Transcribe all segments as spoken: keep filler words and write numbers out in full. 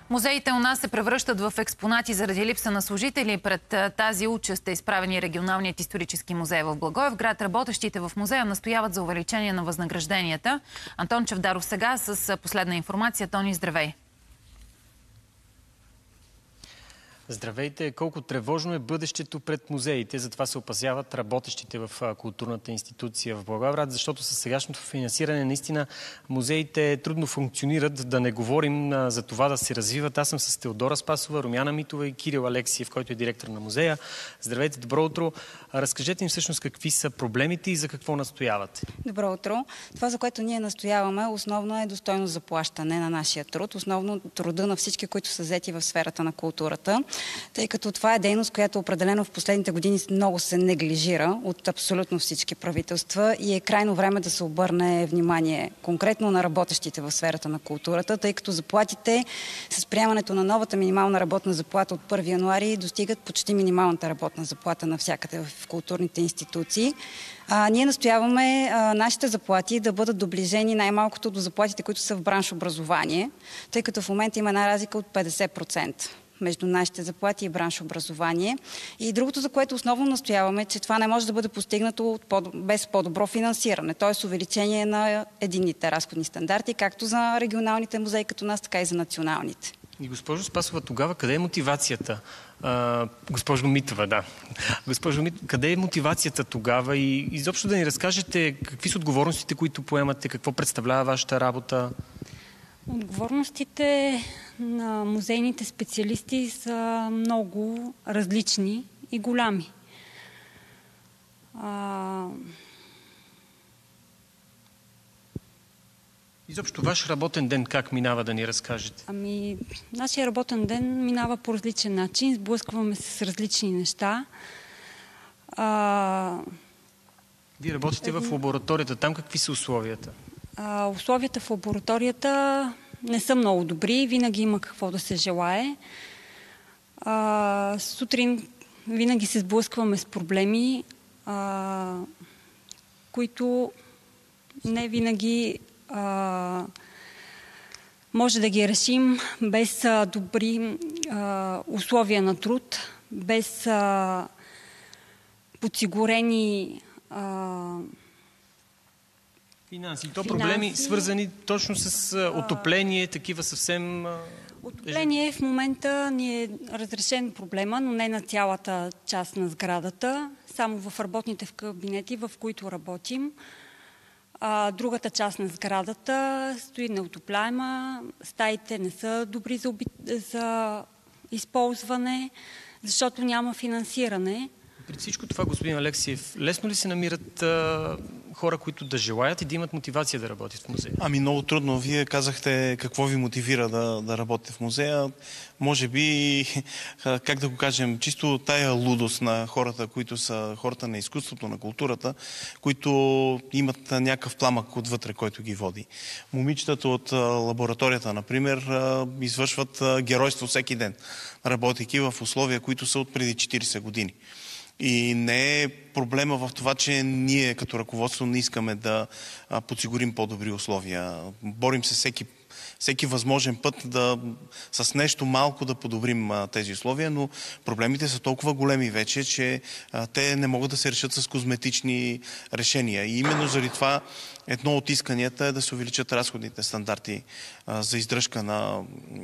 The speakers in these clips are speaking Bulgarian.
Музеите у нас се превръщат в експонати заради липса на служители. Пред тази участ е изправени регионалният исторически музей в Благоевград. Работещите в музея настояват за увеличение на възнагражденията. Антон Чавдаров сега с последна информация. Тони, здравей! Здравейте! Колко тревожно е бъдещето пред музеите. Затова се опасяват работещите в културната институция в Благоевград, защото със сегашното финансиране наистина музеите трудно функционират. Да не говорим за това да се развиват. Аз съм с Теодора Спасова, Румяна Митова и Кирил Алексиев, който е директор на музея. Здравейте, добро утро! Разкажете им всъщност какви са проблемите и за какво настоявате. Добро утро! Това, за което ние настояваме, основно е достойно заплащане на нашия труд. Основно труда на всички, които са взети в сферата на културата. Тъй като това е дейност, която определено в последните години много се неглижира от абсолютно всички правителства и е крайно време да се обърне внимание конкретно на работещите в сферата на културата, тъй като заплатите с приемането на новата минимална работна заплата от първи януари достигат почти минималната работна заплата навсякъде в културните институции. А, ние настояваме а, нашите заплати да бъдат доближени най-малкото до заплатите, които са в бранш образование, тъй като в момента има една разлика от петдесет процента. Между нашите заплати и бранш образование. И другото, за което основно настояваме, че това не може да бъде постигнато без по-добро финансиране, т.е. увеличение на единните разходни стандарти, както за регионалните музеи като нас, така и за националните. И госпожо Спасова, тогава къде е мотивацията? А, госпожо Митова, да. Госпожо Митова, къде е мотивацията тогава и изобщо да ни разкажете какви са отговорностите, които поемате, какво представлява вашата работа? Отговорностите на музейните специалисти са много различни и голями. А... Изобщо ваш работен ден как минава, да ни разкажете? Ами, нашия работен ден минава по различен начин. Сблъскваме се с различни неща. А... Вие работите в лабораторията. Там какви са условията? А, условията в лабораторията не са много добри. Винаги има какво да се желае. А, сутрин винаги се сблъскваме с проблеми, а, които не винаги а, може да ги решим без а, добри а, условия на труд, без а, подсигурени а, Финанси. То проблеми Финанси, свързани точно с а, отопление, такива съвсем... А, отопление в момента ни е разрешен проблема, но не на цялата част на сградата, само в работните в кабинети, в които работим. А, другата част на сградата стои неотопляема, стаите не са добри за, оби... за използване, защото няма финансиране. При всичко това, господин Алексиев, лесно ли се намират а, хора, които да желаят и да имат мотивация да работят в музея? Ами много трудно. Вие казахте какво ви мотивира да, да работите в музея. Може би, как да го кажем, чисто тая лудост на хората, които са хората на изкуството, на културата, които имат някакъв пламък отвътре, който ги води. Момичетата от лабораторията, например, извършват геройство всеки ден, работейки в условия, които са от преди четирийсет години. И не е проблема в това, че ние като ръководство не искаме да подсигурим по-добри условия. Борим се всеки, всеки възможен път да с нещо малко да подобрим а, тези условия, но проблемите са толкова големи вече, че а, те не могат да се решат с козметични решения. И именно заради това едно от исканията е да се увеличат разходните стандарти а, за издръжка на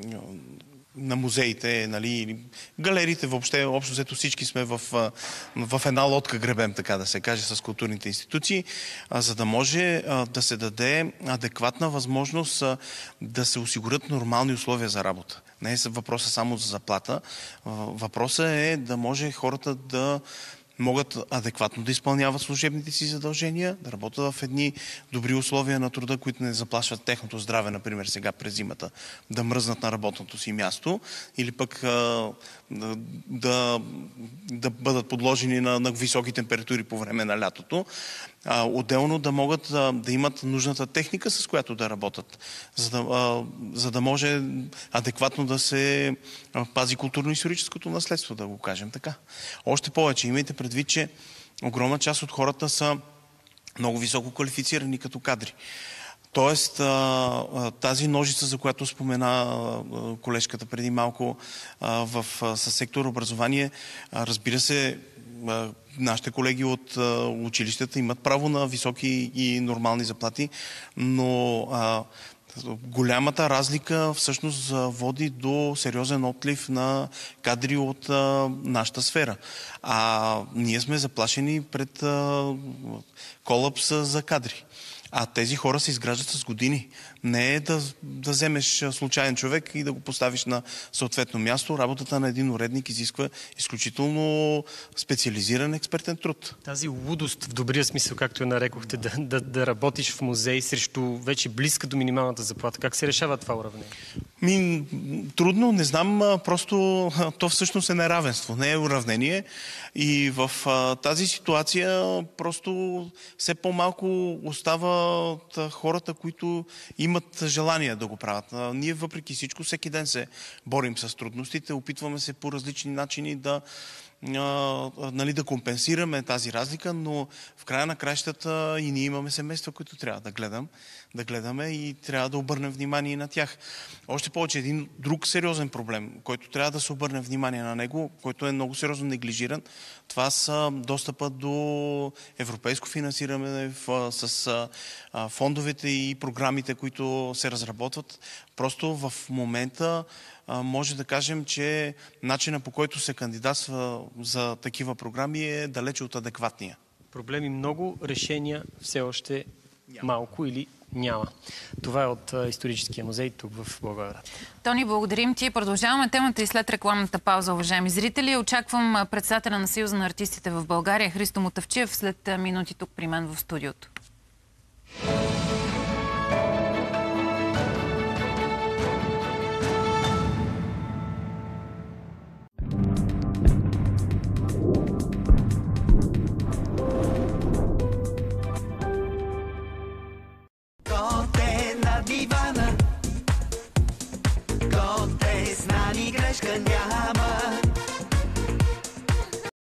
на музеите, нали, галериите, въобще, общо взето всички сме в, в една лодка гребем, така да се каже, с културните институции, а, за да може а, да се даде адекватна възможност а, да се осигурят нормални условия за работа. Не е въпросът само за заплата. А, въпросът е да може хората да могат адекватно да изпълняват служебните си задължения, да работят в едни добри условия на труда, които не заплашват техното здраве, например сега през зимата, да мръзнат на работното си място или пък а, да, да бъдат подложени на, на високи температури по време на лятото. А, отделно да могат а, да имат нужната техника, с която да работят, за да, а, за да може адекватно да се а, пази културно-историческото наследство, да го кажем така. Още повече, имайте предвид, че огромна част от хората са много високо квалифицирани като кадри. Тоест, тази ножица, за която спомена колежката преди малко в със сектор образование, разбира се, нашите колеги от училищата имат право на високи и нормални заплати, но голямата разлика всъщност води до сериозен отлив на кадри от нашата сфера. А ние сме заплашени пред колапс за кадри. А тези хора се изграждат с години. Не е да, да вземеш случайен човек и да го поставиш на съответно място. Работата на един уредник изисква изключително специализиран експертен труд. Тази лудост, в добрия смисъл, както я нарекохте, да, да, да работиш в музей срещу вече близка до минималната заплата. Как се решава това уравнение? Ми, трудно, не знам, просто то всъщност е неравенство, не е уравнение. И в а, тази ситуация просто все по-малко остават хората, които имат желание да го правят. А, ние въпреки всичко всеки ден се борим с трудностите, опитваме се по различни начини да Uh, нали, да компенсираме тази разлика, но в края на краищата и ние имаме семейства, които трябва да гледам, да гледаме и трябва да обърнем внимание на тях. Още повече един друг сериозен проблем, който трябва да се обърне внимание на него, който е много сериозно неглижиран, това са достъпа до европейско финансиране в, с а, фондовете и програмите, които се разработват. Просто в момента може да кажем, че начинът, по който се кандидатства за такива програми, е далече от адекватния. Проблеми много, решения все още малко или няма. Това е от Историческия музей тук в Благоевград. Тони, благодарим ти. Продължаваме темата и след рекламната пауза, уважаеми зрители. Очаквам председателя на Съюза на артистите в България Христо Мутафчиев след минути тук при мен в студиото.